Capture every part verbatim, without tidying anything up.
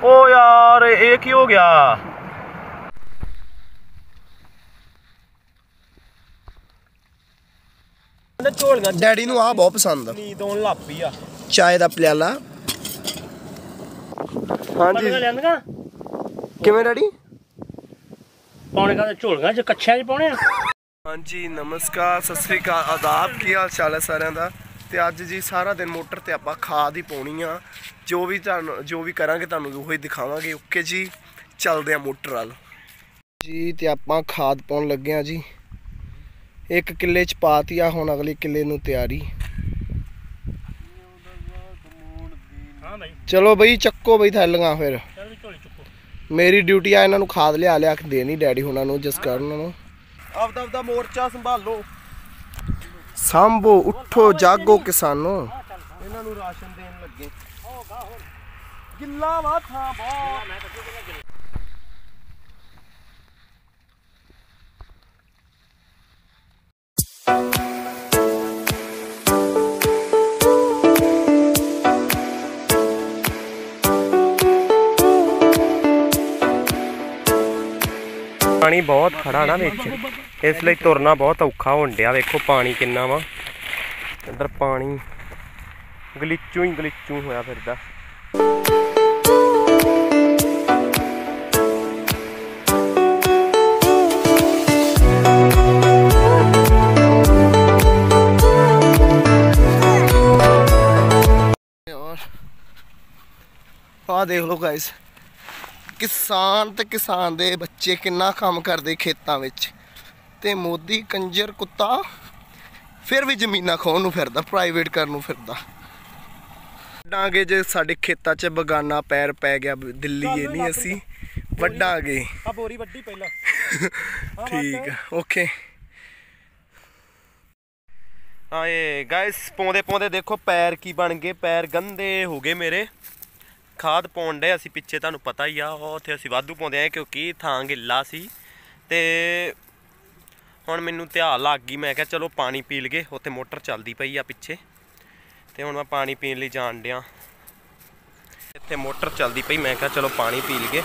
ओ यार एक ही हो गया। डैडी नूं आ बहुत पसंद आ। नींद आउण लग पई आ। चाय दा प्याला। हाँ जी किवें डैडी? पौने का झोलियां च कच्छियां च पाउणे आ। हाँ जी नमस्कार सत श्री अकाल आदाब की हाल चाल है सारिਆਂ ਦਾ। ਤੇ ਅੱਜ ਜੀ ਸਾਰਾ ਦਿਨ ਮੋਟਰ ਤੇ ਆਪਾਂ ਖਾਦ ਹੀ ਪਾਉਣੀ ਆ। ਜੋ ਵੀ ਤੁਹਾਨੂੰ ਜੋ ਵੀ ਕਰਾਂਗੇ ਤੁਹਾਨੂੰ ਉਹੀ ਦਿਖਾਵਾਂਗੇ। ਓਕੇ ਜੀ ਚੱਲਦੇ ਆ ਮੋਟਰ ਵੱਲ ਜੀ। ਤੇ ਆਪਾਂ ਖਾਦ ਪਾਉਣ ਲੱਗੇ ਆ ਜੀ। ਇੱਕ ਕਿੱਲੇ ਚ ਪਾਤੀ ਆ, ਹੁਣ ਅਗਲੇ ਕਿੱਲੇ ਨੂੰ ਤਿਆਰੀ। ਚਲੋ ਬਈ ਚੱਕੋ ਬਈ ਥੈਲੀਆਂ ਫਿਰ। ਮੇਰੀ ਡਿਊਟੀ ਆ ਇਹਨਾਂ ਨੂੰ ਖਾਦ ਲਿਆ ਲਿਆ ਕੇ ਦੇਣੀ ਡੈਡੀ ਹੁਣਾਂ ਨੂੰ, ਜਸਕਰਨ ਨੂੰ। ਆਪਦਾ ਆਪਦਾ ਮੋਰਚਾ ਸੰਭਾਲੋ, ਸਾਂਭੋ, ਉੱਠੋ ਜਾਗੋ ਕਿਸਾਨੋ। ਇਹਨਾਂ ਨੂੰ ਰਾਸ਼ਨ ਦੇਣ ਲੱਗੇ। ਗਿੱਲਾ ਵਾ ਥਾਂ ਬਹੁਤ। पानी बहुत खड़ा ना विच, इसलिए तुरना बहुत औखा होण डिया। वेखो पानी किन्ना वा इधर, पानी गलीचू ही गलीचू होया फिरदा। आ देख लो गाइस, किसान ते किसान दे बच्चे किन्ना काम करते खेतों में। ते मोदी कंजर कुत्ता फिर भी जमीना खोहन फिरदा, प्राइवेट करन फिरदा। वड्डांगे जे साडे खेतां च बगाना पैर पै गया, दिल्ली ये नहीं असी वड्डांगे। ठीक है ओके। हाँ ये गाइस पौंदे पौंदे देखो पैर की बन गए, पैर गंदे हो गए मेरे। खाद पाउण डे असी पिछे, तुहानूं पता ही आ उत्थे असी वाधू पाउंदे आए क्योंकि थां गिल्ला सी। ते हुण मैनूं ध्यान लग गई, मैं कहा चलो पानी पी लगे। उत्थे मोटर चलदी पई आ पिछे, ते हुण मैं पानी पीण लई जाण डिया। इत्थे मोटर चलदी पई, मैं कहा चलो पानी पी लगे।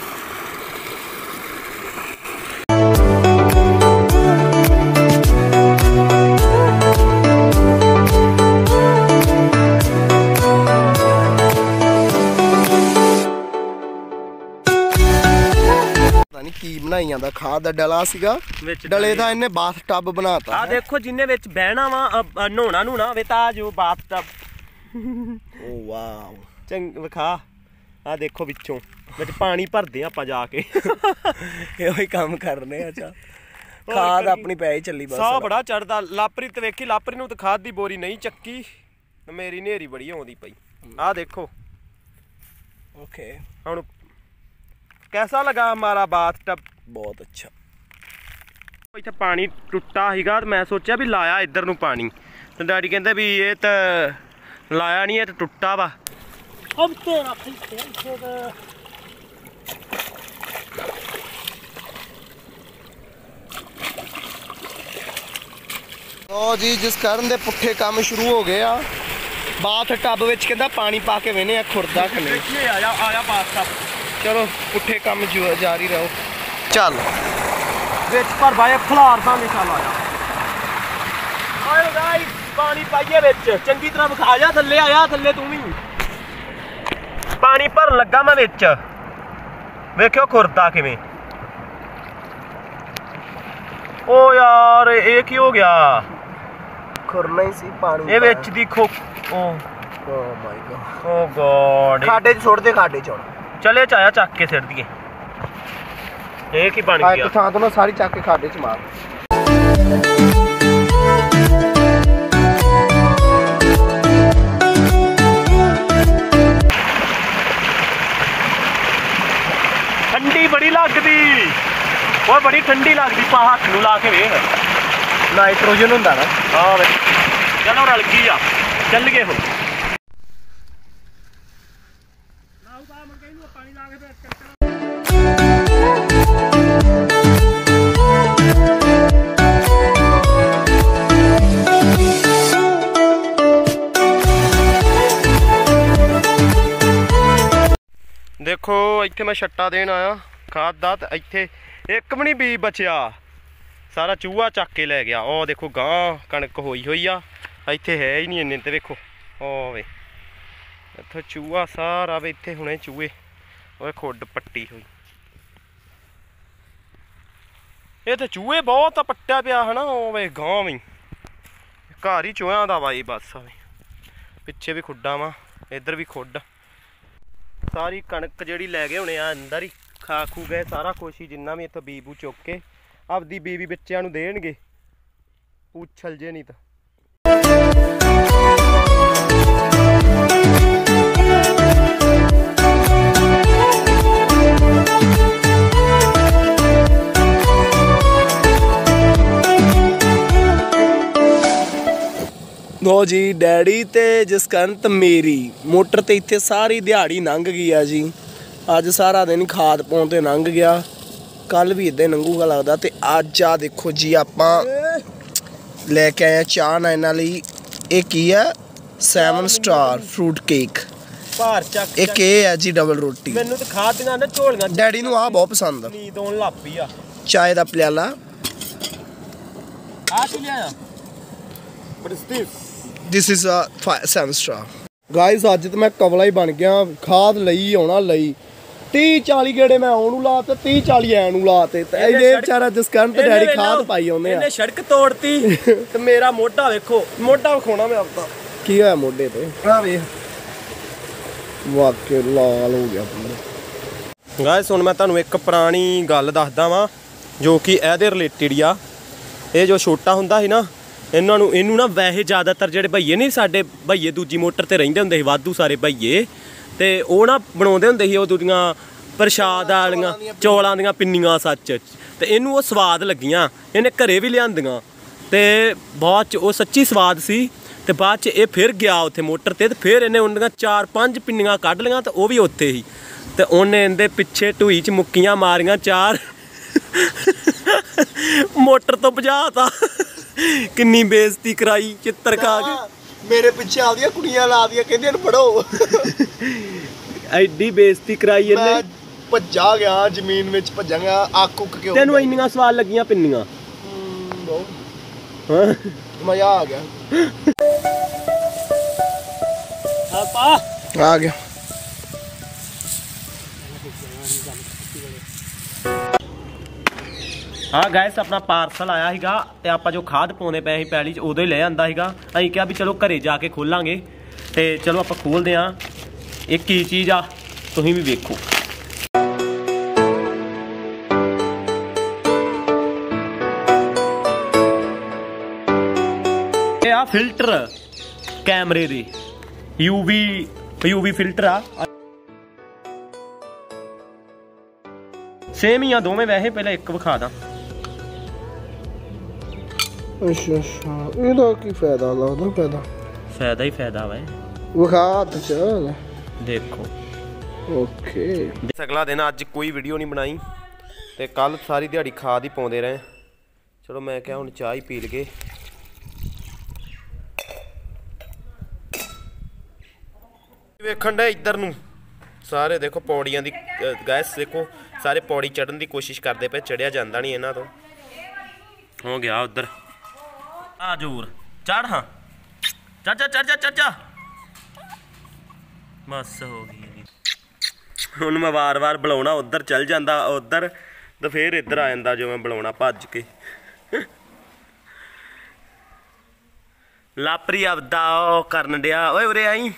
की बनाई जांदा खाद दा डला सीगा, डले दा इन्ने बाथ टब बनाता। आ देखो जिन्ने विच बहना वा नहाउणा नूना वे ता जो बाथ टब। ओ वाओ चंग विखा। आ देखो विचों विच पानी भरदे आपां जाके। ਇਹੋ ਹੀ काम करने। अच्छा खाद अपनी पै ही चली बस। साह बड़ा चढ़दा। लापरी ते वेखी, लापरी नूं ते खाद दी बोरी नहीं चक्की, मेरी नेरी बड़ी आउंदी पई। आ देखो ओके। हुण कैसा लगा हमारा बाथ टब? बहुत अच्छा। इत्थे पानी टुट्टा सीगा, मैं सोचा भी लाया इधर नूं पानी, तो डैडी कहंदे भी ये तो लाया नहीं है, तो टुट्टा वा। अब तेरा ओ जी जसकरण दे पुट्ठे काम शुरू हो गए आ। बाथ टब विच कहंदा पानी पा के वेने खुरदा खने। आया आया बाथ टब। चलो पुट्ठे काम जारी रहो। चल विच पर भाई खलार दा निशान आया। आयो गाइस पानी पाइए विच, चंगी तरह विखा जा। थल्ले आया, थल्ले तू भी पानी भर लगा मैं विच। वेखियो खुरदा किवें। ओ यार एक ही हो गया। खुरना ही सी पानी। ये विच दी खो। Oh my god. Oh god. खाडे च छोड़ दे, खाडे च। चले चाया चक के सिर दिए। एक ही बन गया। थां तो ना सारी चक के खाडे च मार। ठंडी बड़ी लगदी, वो बड़ी ठंडी लगदी। पा हाथ नूं ला के वेख, नाइट्रोजन हुंदा ना। हां वे चलो रल गई आ, चल गए हुण। देखो इत्थे मैं छट्टा देन आया खाद दा ते इत्थे एक भी नहीं बी बचिया सारा चूहा चक के लै गया। ओ देखो गां कणक होई होई आ इत्थे है ही नहीं इन्ने ते देखो ओ वे इत्थे चूहा सारा वे इत्थे हुणे चूहे ओए खुड पट्टी हुई ये तो चूहे बहुत पट्टिया पिया है ना। ओ वे गां भी घर ही चूहियां दा भाई बस पिछे भी खुड्डा वा इधर भी खुड सारी कणक जिहड़ी लै गए होने आ अंदर ही खा खू गए सारा कुछ ही जिन्ना भी इत्थों बी बू चुक के आपदी बीवी बच्चों नूं देणगे उछल जे नहीं तो। लो जी डैडी ते जसकंत मेरी मोटर ते इत्थे सारी दिहाड़ी लंघ गई आ जी। अज सारा दिन खाद पाउण ते लंघ गया कल भी इदां लंघूगा लगदा। ते अज आ देखो जी आपां लैके आए चाह ना इन्हां लई ये की है सैवन स्टार फ्रूट केक भार चक एक ये है जी डबल रोटी मैनू ते खादियां ना झोलियां डैडी नूं आ बहुत पसंद नींद आउण लग पई आ। चाय दा प्याला आ की लिया what is this this is a seven star guys. अज तो मैं कवला ही बन गया खाद लई आउणा लई तीह चाली गेड़े मैं आउणू लाते तीह चाली ऐनू लाते ये बेचारा जसकंत डैडी खाद पाई आउंदे आ। सड़क तोड़ती ते मेरा मोढा वेखो मोढा विखाउणा मैं आपदा की होया मोढे ते आ वेख वाकई लाल हो गया पूरा। गाइस हुण मैं तुहानूं एक पुरानी गल दसदा वां जो कि इहदे रिलेटेड ही आ। ये जो छोटा हुंदा सी ना इन्हां नूं इहनूं ना वैसे ज़्यादातर जिहड़े भईए नहीं साडे भईए दूजी मोटर ते रहिंदे हुंदे सी वाधू सारे भईए ते ओह ना बनाउंदे हुंदे सी ओह दूजियां प्रशाद वालियां चौलां दियां पिन्नियां सच ते इहनूं ओह स्वाद लगियां इहने घरे भी लिआंदियां ते बाद च ओह सच्ची स्वाद सी ते बाद च एह फिर गया उत्थे मोटर ते फिर इहने उन्दियां चार पंज पिन्नियां कड्ढ लियां ते ओह भी उत्थे ही ते उन्हें इंदे पिछे ढूई च मुक्कियां मारियां चार मोटर तो भजाता किन्नी बेइज्जती कराई चित्तर खा के मेरे पिछे आदियां कुड़ियां ला दियां कहंदे न पढ़ो एडी बेइज्जती कराई इन्ने भज्जा गया जमीन विच भज्जा गया आक उक के तेनू इन्नियां स्वाद लगियां पिन्नियां हां मजा आ गया आपा आ गया। हाँ गैस अपना पार्सल आया सीगा ते आपां जो खाद पाउंदे पए सी पैली च उदों ही ले आंदा सीगा। असीं कहा भी चलो घरे जाके खोलांगे ते चलो आपां खोलदे आं ये की चीज़ आ तुसीं भी वेखो। ये आ फिल्टर कैमरे दे यूवी यूवी फिल्टर आ सेम ही आ दोवें वैसे पहले एक विखा दा। अच्छा अच्छा ਇਹਦਾ ਕੀ ਫਾਇਦਾ ਲੱਗਦਾ ਫਾਇਦਾ फायदा ही फायदा वा ਵਿਖਾ ਤੇ ਚੱਲ देखो ओके। अगला दिन अज कोई वीडियो नहीं बनाई ते कल सारी दिहाड़ी खाद ही पाउंदे रहे। चलो मैं क्या हुण चाह ही पी लगे। वेखण दे इधर नूं सारे देखो पौड़ियां दी गैस देखो सारे पौड़ी चढ़न की कोशिश करते पे चढ़िया जाता नहीं इन्हां तो हो गया उधर आ जोर चढ़ हाँ चढ़ जा चढ़ जा चढ़ जा बस हो गई। हुण मैं वार वार बुलाउणा उधर चल जाता उधर तो फिर इधर आ जाता जो मैं बुलाउणा भज के लापरी आपदा ओ करन दिया ओए उरे आई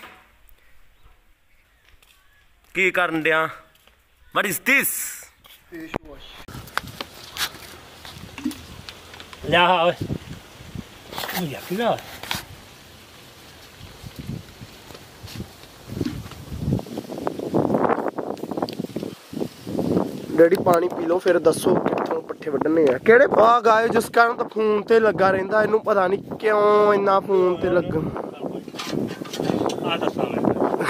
की करन दिया व्हाट इज दिस ल्या ओए या किला डैडी पानी पी लो फिर दसो कित्थों पट्ठे वड्ढने आ किहड़े आ गाए जिस कारण तो फोन ते लगा रहिंदा इनू पता नहीं क्यों इन्ना फोन ते लगन आ दसा मैं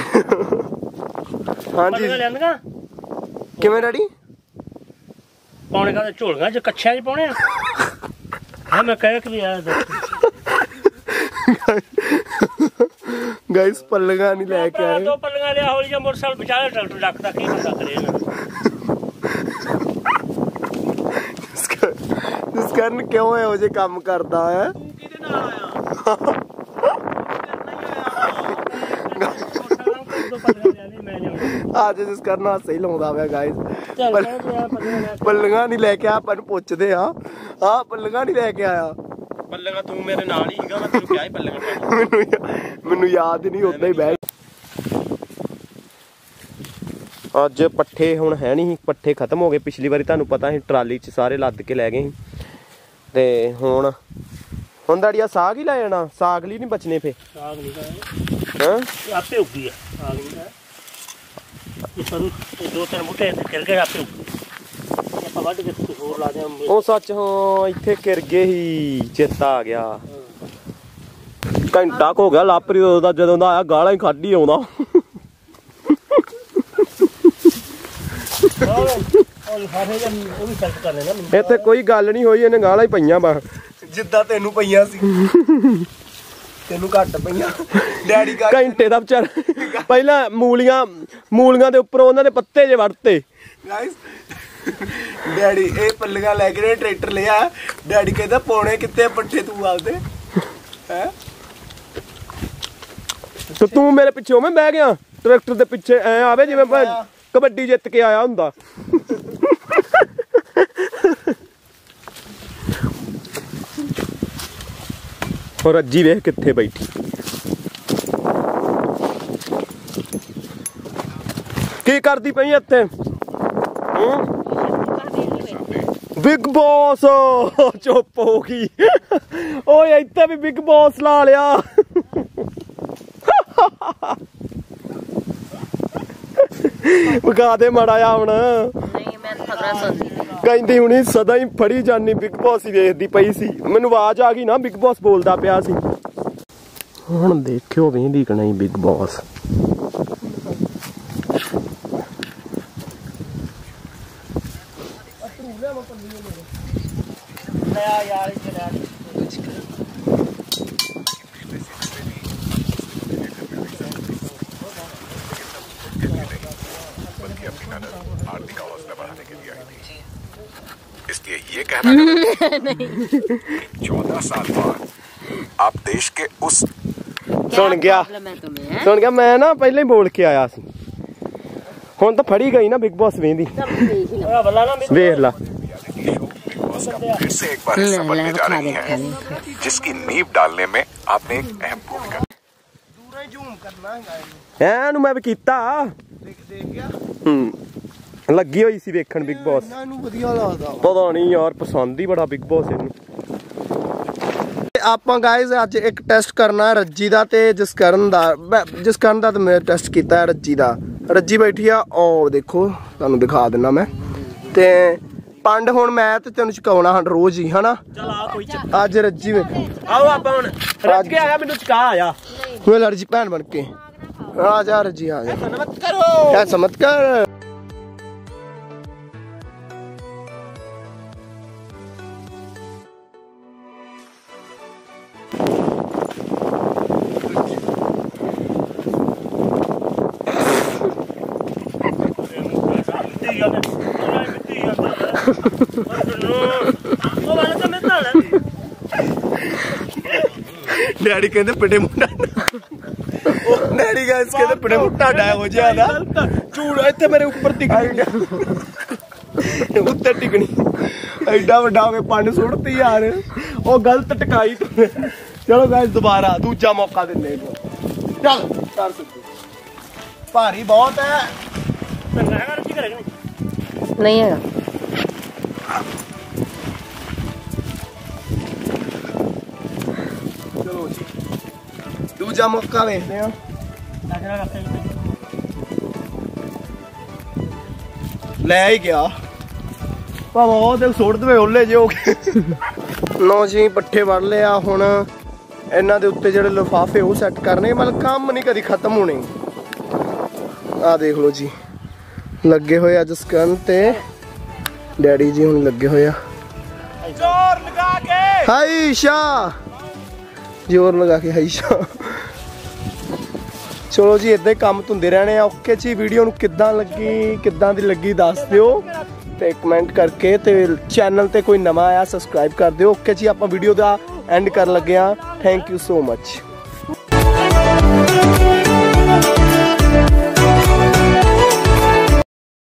हां जी लियांदा किवें डैडी पौने का झोलगा जो कच्छियां च पाउणे आ हां मैं कह के भी आया ਗਾਇਸ ਪੱਲੀਆਂ ਨਹੀਂ ਲੈ ਕੇ ਆਏ। ਦੋ ਪੱਲੀਆਂ ਲਿਆ ਹੌਲੀ ਜਿਹਾ ਮੋਟਰਸਾਈਕਲ ਵਿਚਾਲੇ ਟਰੈਕਟਰ ਰੱਖਦਾ ਕੀ ਬੰਦਾ ਕਰੇ ਇਹਨਾਂ ਜਿਸ ਕਾਰਨ ਕਿਉਂ ਇਹੋ ਜਿਹੇ ਕੰਮ ਕਰਦਾ ਹੈ? ਤੂੰ ਕਿਹਦੇ ਨਾਲ ਆਇਆ ਅੱਜ ਜਿਸ ਕਾਰਨ ਹਾਸੇ ਹੀ ਲਾਉਂਦਾ ਪਿਆ ਗਾਇਸ। ਪੱਲੀਆਂ ਨਹੀਂ ਲੈ ਕੇ ਆ, ਆਪਾਂ ਨੂੰ ਪੁੱਛਦੇ ਆ ਆ ਪੱਲੀਆਂ ਨਹੀਂ ਲੈ ਕੇ ਆਇਆ। ਪੱਲੀਆਂ ਤੂੰ ਮੇਰੇ ਨਾਲ ਹੀ ਸੀਗਾ, ਮੈਂ ਤੈਨੂੰ ਕਿਹਾ ਸੀ ਪੱਲੀਆਂ ਮੈਨੂੰ ਮੈਨੂੰ ਯਾਦ ਨਹੀਂ, ਉਦਾਂ ਹੀ ਬਹਿ। ਅੱਜ ਪੱਠੇ ਹੁਣ ਹੈ ਨਹੀਂ, ਪੱਠੇ ਖਤਮ ਹੋ ਗਏ। ਪਿਛਲੀ ਵਾਰੀ ਤੁਹਾਨੂੰ ਪਤਾ ਸੀ ਟਰਾਲੀ 'ਚ ਸਾਰੇ ਲੱਦ ਕੇ ਲੈ ਗਏ ਸੀ, ਤੇ ਹੁਣ ਹੁਣ ਦਾੜੀਆ ਸਾਗ ਹੀ ਲੈ ਜਾਣਾ। ਸਾਗ ਲਈ ਨਹੀਂ ਬਚਨੇ ਫੇ। ਸਾਗ ਨਹੀਂ ਹਾਂ ਆਪੇ ਉੱਗੀ ਆ ਸਾਗ ਨਹੀਂ ਇਹ ਪਰ ਦੋ ਤਿੰਨ ਬੂਟੇ ਖਿਲ ਗਏ ਆਪੇ ਆਪਾਂ ਵੱਢ ਕੇ ਹੋਰ ਲਾ ਦੇ। ਉਹ ਸੱਚ ਹਾਂ ਇੱਥੇ ਕਿਰ ਗਏ ਸੀ, ਚੇਤਾ ਆ ਗਿਆ। ਘੰਟਾ ਕੁ ਹੋ ਗਿਆ ਲਾਪਰੀ ਦਾ, ਜਦੋਂ ਦਾ ਆਇਆ ਗਾਲਾਂ ਹੀ ਕੱਢ ਹੀ ਆਉਂਦਾ। ਇੱਥੇ ਕੋਈ ਗੱਲ ਨਹੀਂ ਹੋਈ, ਇਹਨੇ ਗਾਲਾਂ ਹੀ ਪਈਆਂ ਬਸ ਜਿੱਦਾਂ ਤੈਨੂੰ ਪਈਆਂ ਸੀ। ਤੈਨੂੰ ਘੱਟ ਪਈਆਂ। ਡੈਡੀ ਘੰਟੇ ਦਾ ਵਿਚਾਰ ਪਹਿਲਾਂ ਮੂਲੀਆਂ ਮੂਲੀਆਂ ਦੇ ਉੱਪਰ ਉਹਨਾਂ ਦੇ ਪੱਤੇ ਜੇ ਵੜਤੇ। ਡੈਡੀ ਇਹ ਪੱਲੀਆਂ ਲੈ ਕੇ ਟਰੈਕਟਰ ਲਿਆ। ਡੈਡੀ ਕਹਿੰਦਾ ਪੌਣੇ ਕਿੱਥੇ ਪੱਠੇ ਤੂੰ ਆਪਦੇ ਹੈ? ਤੇ ਤੂੰ ਮੇਰੇ ਪਿੱਛੇ ਉਵੇਂ ਬਹਿ ਗਿਆ ਟਰੈਕਟਰ ਦੇ ਪਿੱਛੇ, ਐ ਆਵੇ ਜਿਵੇਂ ਕਬੱਡੀ ਜਿੱਤ ਕੇ ਆਇਆ ਹੁੰਦਾ। ਹੋਰ ਰੱਜੀ ਵੇਖ ਕਿੱਥੇ ਬੈਠੀ। ਕੀ ਕਰਦੀ ਪਈ ਇੱਥੇ? ਬਿਗ ਬੌਸ ਚੁੱਪ ਹੋ ਗਈ। ਓਏ ਇੱਥੇ ਵੀ ਬਿਗ ਬੌਸ ਲਾ ਲਿਆ। ਵਿਖਾ ਦੇ ਮਾੜਾ ਆ ਹੁਣ। ਨਹੀਂ ਮੈਂ ਖਬਰਾਂ ਸੁਣਦੀ ਸੀ। ਕਹਿੰਦੀ ਹੁਣੀ ਸਦਾ ਹੀ ਫੜੀ ਜਾਨੀ ਬਿਗ ਬੌਸ ਹੀ ਵੇਖਦੀ ਪਈ ਸੀ। ਮੈਨੂੰ ਆਵਾਜ਼ ਆ ਗਈ ਨਾ ਬਿਗ ਬੌਸ ਬੋਲਦਾ ਪਿਆ ਸੀ। ਹੁਣ ਦੇਖਿਓ ਵੇਂਦੀ ਕਿ ਨਹੀਂ ਬਿਗ ਬੌਸ। ਯਾਰ इसलिए ये कहना चौदह साल बाद आप देश के उस सुन गया सुन गया मैं ना पहले ही बोल के आया सी। हुण तो फड़ी गई ना बिग बॉस वेंदी। वेख ला फिर से एक बार हिस्सा बनने जा रही है, जिसकी नींव डालने में आपने एक अहम भूमिका। दूर ही जूम करना है एनु मैं भी कीता। देख देख गया हम्म ਲੱਗੀ ਹੋਈ ਸੀ ਵੇਖਣ ਬਿਗ ਬੌਸ। ਇਹਨੂੰ ਵਧੀਆ ਲੱਗਦਾ ਪਤਾ ਨਹੀਂ ਯਾਰ, ਪਸੰਦ ਹੀ ਬੜਾ ਬਿਗ ਬੌਸ ਇਹਨੂੰ। ਆਪਾਂ ਗਾਇਜ਼ ਅੱਜ ਇੱਕ ਟੈਸਟ ਕਰਨਾ ਰੱਜੀ ਦਾ ਤੇ ਜਸਕਰਨ ਦਾ। ਜਸਕਰਨ ਦਾ ਤਾਂ ਮੈਂ ਟੈਸਟ ਕੀਤਾ ਰੱਜੀ ਦਾ। ਰੱਜੀ ਬੈਠੀ ਆ ਉਹ ਦੇਖੋ, ਤੁਹਾਨੂੰ ਦਿਖਾ ਦਿੰਦਾ ਮੈਂ। ਤੇ ਪੰਡ ਹੁਣ ਮੈਂ ਤੇ ਤੈਨੂੰ ਚਕਾਉਣਾ ਹਾਂ ਰੋਜ਼ ਹੀ ਹਨਾ। ਚਲ ਆ ਕੋਈ ਅੱਜ ਰੱਜੀ ਵੇਖੋ। ਆਓ ਆਪਾਂ ਹੁਣ ਰੱਜ ਕੇ ਆਇਆ, ਮੈਨੂੰ ਚਕਾ ਆਇਆ। ਓਏ ਲੜਜੀ ਭੈਣ ਬਣ ਕੇ ਆ ਜਾ ਰੱਜੀ ਆ ਜਾ। ਮਤ ਕਰੋ ਐਸਾ ਮਤ ਕਰ। ਡੈਡੀ ਕਹਿੰਦੇ ਪਟੇ ਮੁੰਡਾ। ਡੈਡੀ ਗਾਇਸ ਕਹਿੰਦੇ ਪਟੇ ਮੁੰਡਾ ਡਾ ਹੋ ਜਿਆਦਾ ਝੂੜ ਇੱਥੇ ਮੇਰੇ ਉੱਪਰ ਟਿਕਣੀ ਉੱਤੇ ਟਿਕਣੀ ਐਡਾ ਵੱਡਾ ਹੋ ਕੇ ਪੰਡ ਸੁੱਟਤੀ ਯਾਰ। ਉਹ ਗਲਤ ਟਿਕਾਈ। ਚਲੋ ਗਾਇਸ ਦੁਬਾਰਾ ਦੂਜਾ ਮੌਕਾ ਦਿੰਦੇ। ਚੱਲ ਕਰ ਸਕਦੇ। ਭਾਰੀ ਬਹੁਤ ਹੈ। ਨਹੀਂ ਹੈਗਾ। ਚਲੋ ਜੀ ਦੂਜਾ ਮੌਕਾ ਵੇਖਦੇ ਆ। ਲੈ ਹੀ ਗਿਆ ਭਾਵੇਂ ਉਹ ਤੇ ਸੁੱਟ ਦੇਵੇ ਓਲੇ ਜੇ ਹੋ ਗਏ। ਲੋ ਜੀ ਪੱਠੇ ਵੜ ਲਿਆ। ਹੁਣ ਇਹਨਾਂ ਦੇ ਉੱਤੇ ਜਿਹੜੇ ਲਿਫਾਫੇ ਉਹ ਸੈੱਟ ਕਰਨੇ। ਮਤਲਬ ਕੰਮ ਨਹੀਂ ਕਦੀ ਖਤਮ ਹੋਣੇ। ਆ ਦੇਖ ਲਓ ਜੀ ਲੱਗੇ ਹੋਏ ਅੱਜ ਸਕਨ ਤੇ ਡੈਡੀ ਜੀ ਹੁਣ ਲੱਗੇ ਹੋਏ ਆ। ਜ਼ੋਰ ਲਗਾ ਕੇ ਹਾਈ ਸ਼ਾ ਜ਼ੋਰ ਲਗਾ ਕੇ ਹਾਈ ਸ਼ਾ। ਚਲੋ ਜੀ ਇਦਾਂ ਹੀ ਕੰਮ ਧੁੰਦੇ ਰਹਿਣੇ ਆ। ਓਕੇ ਜੀ, ਵੀਡੀਓ ਨੂੰ ਕਿੱਦਾਂ ਲੱਗੀ ਕਿੱਦਾਂ ਦੀ ਲੱਗੀ ਦੱਸ ਦਿਓ ਤੇ ਕਮੈਂਟ ਕਰਕੇ, ਤੇ ਚੈਨਲ ਤੇ ਕੋਈ ਨਵਾਂ ਆਇਆ ਸਬਸਕ੍ਰਾਈਬ ਕਰ ਦਿਓ। ਓਕੇ ਜੀ, ਆਪਾਂ ਵੀਡੀਓ ਦਾ ਐਂਡ ਕਰਨ ਲੱਗੇ ਆ। Thank you so much.